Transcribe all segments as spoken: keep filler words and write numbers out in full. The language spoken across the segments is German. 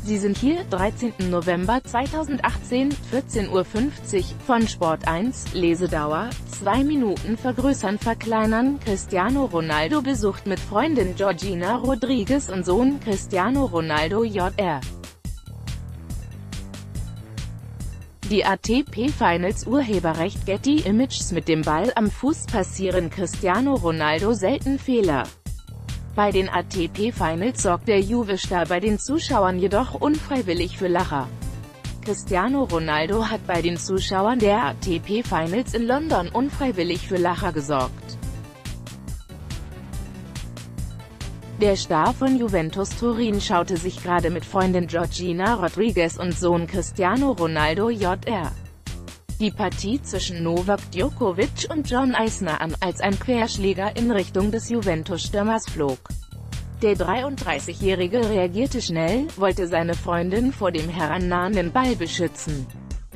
Sie sind hier, dreizehnten November zweitausendachtzehn, vierzehn Uhr fünfzig, von Sport eins, Lesedauer, zwei Minuten vergrößern verkleinern. Cristiano Ronaldo besucht mit Freundin Georgina Rodriguez und Sohn Cristiano Ronaldo J R Die A T P Finals Urheberrecht Getty Images. Mit dem Ball am Fuß passieren Cristiano Ronaldo selten Fehler. Bei den A T P Finals sorgt der Juve-Star bei den Zuschauern jedoch unfreiwillig für Lacher. Cristiano Ronaldo hat bei den Zuschauern der A T P Finals in London unfreiwillig für Lacher gesorgt. Der Star von Juventus Turin schaute sich gerade mit Freundin Georgina Rodriguez und Sohn Cristiano Ronaldo J R die Partie zwischen Novak Djokovic und John Isner an, als ein Querschläger in Richtung des Juventus-Stürmers flog. Der dreiunddreißigjährige reagierte schnell, wollte seine Freundin vor dem herannahenden Ball beschützen.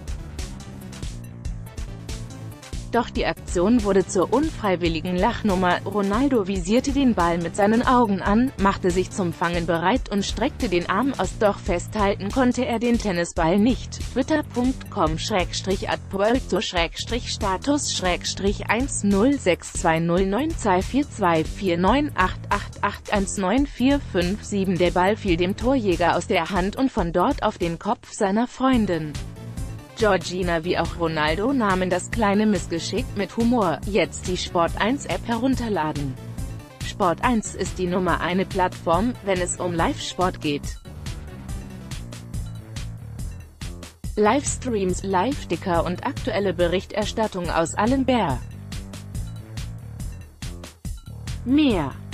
Doch die Aktion wurde zur unfreiwilligen Lachnummer. Ronaldo visierte den Ball mit seinen Augen an, machte sich zum Fangen bereit und streckte den Arm aus, doch festhalten konnte er den Tennisball nicht. Twitter punkt com Schrägstrich at Puerto Schrägstrich Status Schrägstrich eins null sechs zwei null neun zwei vier zwei vier neun acht acht acht eins neun vier fünf sieben. Der Ball fiel dem Torjäger aus der Hand und von dort auf den Kopf seiner Freundin. Georgina wie auch Ronaldo nahmen das kleine Missgeschick mit Humor. Jetzt die Sport eins App herunterladen. Sport eins ist die Nummer eine Plattform, wenn es um Live-Sport geht. Livestreams, Live-Ticker und aktuelle Berichterstattung aus allen Bär. Mehr